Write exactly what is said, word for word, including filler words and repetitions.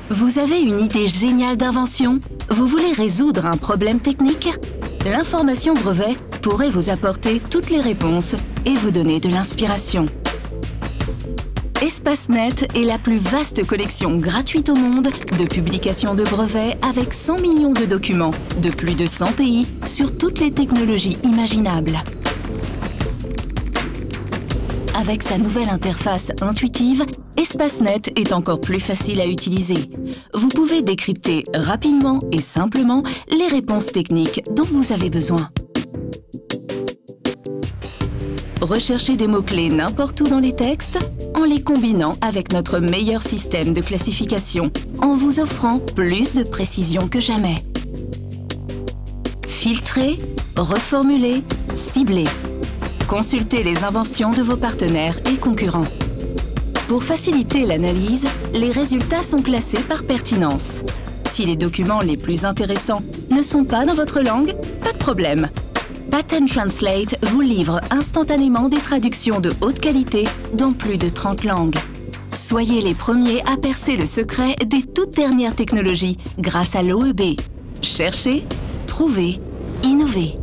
Vous avez une idée géniale d'invention? Vous voulez résoudre un problème technique? L'information brevet pourrait vous apporter toutes les réponses et vous donner de l'inspiration. ESPACEnet est la plus vaste collection gratuite au monde de publications de brevets avec cent millions de documents de plus de cent pays sur toutes les technologies imaginables. Avec sa nouvelle interface intuitive, ESPACEnet est encore plus facile à utiliser. Vous pouvez décrypter rapidement et simplement les réponses techniques dont vous avez besoin. Recherchez des mots-clés n'importe où dans les textes en les combinant avec notre meilleur système de classification, en vous offrant plus de précision que jamais. Filtrer, reformuler, cibler. Consultez les inventions de vos partenaires et concurrents. Pour faciliter l'analyse, les résultats sont classés par pertinence. Si les documents les plus intéressants ne sont pas dans votre langue, pas de problème. Patent Translate vous livre instantanément des traductions de haute qualité dans plus de trente langues. Soyez les premiers à percer le secret des toutes dernières technologies grâce à l'O E B. Cherchez, trouvez, innovez.